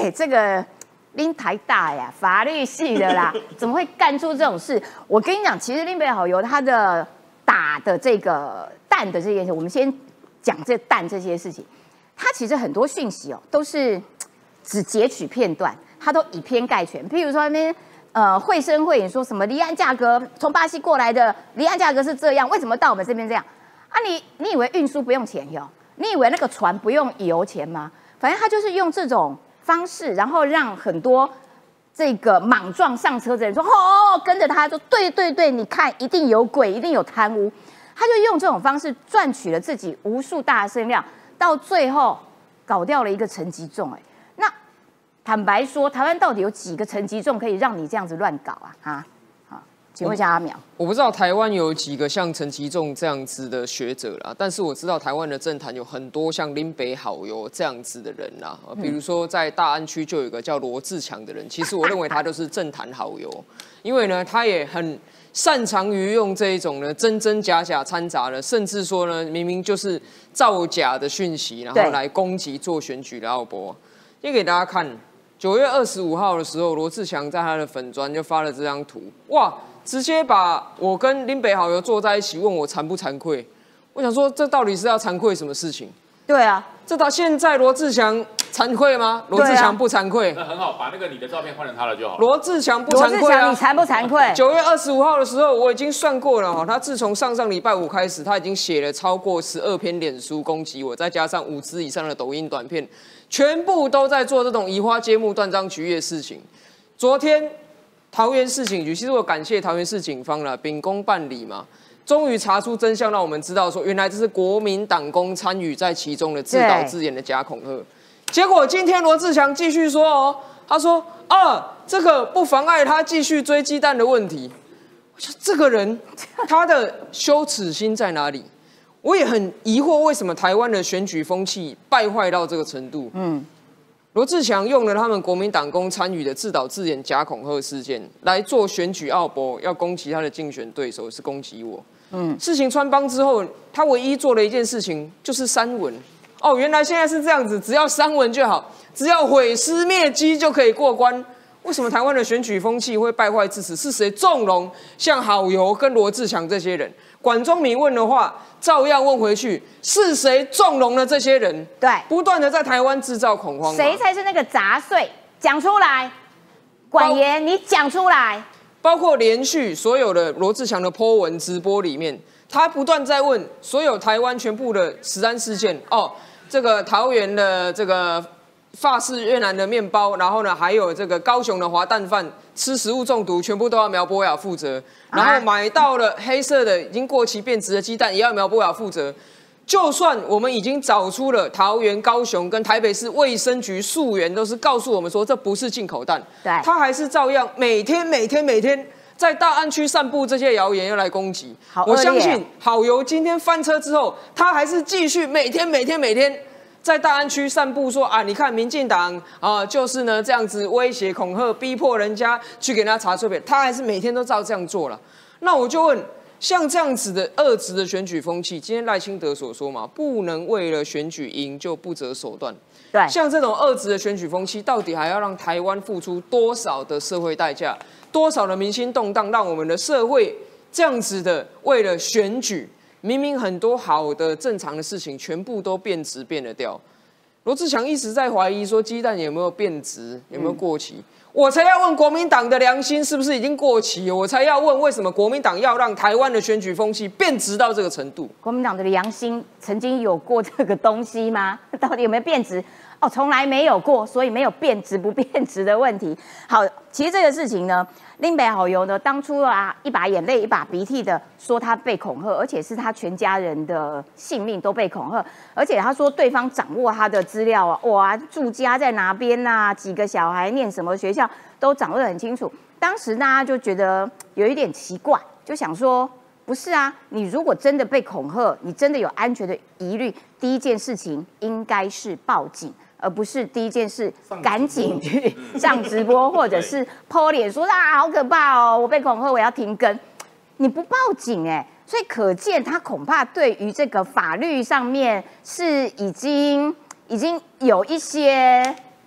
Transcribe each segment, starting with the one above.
这个拎台大呀，法律系的啦，怎么会干出这种事？我跟你讲，其实林北好友他的打的这个弹的这件事，我们先讲这弹这些事情，他其实很多讯息哦，都是只截取片段，他都以偏概全。譬如说那边绘声绘影说什么离岸价格从巴西过来的离岸价格是这样，为什么到我们这边这样啊？你以为运输不用钱哟？你以为那个船不用油钱吗？反正他就是用这种方式，然后让很多这个莽撞上车的人说哦，跟着他说对，你看一定有鬼，一定有贪污，他就用这种方式赚取了自己无数大的声量，到最后搞掉了一个陈吉仲。那坦白说，台湾到底有几个陈吉仲可以让你这样子乱搞啊？请问一下阿苗， 我不知道台湾有几个像陈吉仲这样子的学者啦，但是我知道台湾的政坛有很多像林北好友这样子的人啦，比如说在大安区就有一个叫罗志强的人，其实我认为他就是政坛好友，因为呢他也很擅长于用这一种呢真真假假掺杂的，甚至说呢明明就是造假的讯息，然后来攻击做选举的奥博。先给大家看，9月25号的时候，罗志强在他的粉专就发了这张图，哇！直接把我跟林北好友坐在一起，问我惭不惭愧。我想说，这到底是要惭愧什么事情？ 对啊， 这到现在罗志强惭愧吗？罗志强不惭愧。 那很好，把那个你的照片换成他的就好了。 罗志强不惭愧啊！ 罗志强，你惭不惭愧 ？9月25号的时候，我已经算过了哈，他自从上礼拜五开始，他已经写了超过12篇脸书攻击我，再加上5支以上的抖音短片，全部都在做这种移花接木、断章取义的事情。昨天。桃园市警局，其实我感谢桃园市警方啦，秉公办理嘛，终于查出真相，让我们知道说，原来这是国民党工参与在其中的自导自演的假恐吓。结果今天罗志强继续说哦，他说这个不妨碍他继续追鸡蛋的问题。我说这个人他的羞耻心在哪里？我也很疑惑，为什么台湾的选举风气败坏到这个程度？罗志强用了他们国民党工参与的自导自演假恐吓事件来做选举奥博，要攻击他的竞选对手，是攻击我。事情穿帮之后，他唯一做的一件事情就是删文。哦，原来现在是这样子，只要删文就好，只要毁尸灭迹就可以过关。为什么台湾的选举风气会败坏至此？是谁纵容像好友跟罗志强这些人？管中闵问的话，照样问回去，是谁纵容了这些人？ 对， 不断的在台湾制造恐慌。 谁才是那个杂碎？讲出来，管言，你讲出来。 包括连续所有的罗志强的po文直播里面，他不断在问所有台湾全部的食安事件。这个桃园的这个法式越南的面包，然后呢，还有这个高雄的滑蛋饭吃食物中毒，全部都要苗博雅负责。然后买到了黑色的已经过期变质的鸡蛋，也要苗博雅负责。就算我们已经找出了桃园、高雄跟台北市卫生局溯源都是告诉我们说这不是进口蛋， 对， 他还是照样每天在大安区散布这些谣言，要来攻击。我相信好友今天翻车之后，他还是继续每天在大安区散布说你看民进党就是呢这样子威胁恐吓，逼迫人家去给他查税表，他还是每天都照这样做了。那我就问，像这样子的恶质的选举风气，今天赖清德所说嘛，不能为了选举赢就不择手段。 对， 像这种恶质的选举风气，到底还要让台湾付出多少的社会代价，多少的民心动荡，让我们的社会这样子的为了选举，明明很多好的正常的事情，全部都变质变得掉。罗志强一直在怀疑说鸡蛋有没有变质，有没有过期。我才要问国民党的良心是不是已经过期，我才要问为什么国民党要让台湾的选举风气变质到这个程度。 国民党的良心曾经有过这个东西吗？到底有没有变质？从来没有过，所以没有变质不变质的问题。好，其实这个事情呢，林北好友呢当初一把眼泪一把鼻涕的说他被恐吓，而且是他全家人的性命都被恐吓，而且他说对方掌握他的资料住家在哪边几个小孩念什么学校都掌握得很清楚。当时大家就觉得有一点奇怪，就想说不是你如果真的被恐吓，你真的有安全的疑虑，第一件事情应该是报警，而不是第一件事赶紧去上直播，或者是po脸说好可怕我被恐吓，我要停更。你不报警所以可见他恐怕对于这个法律上面是已经有一些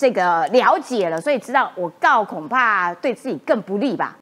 这个了解了，所以知道我告恐怕对自己更不利吧。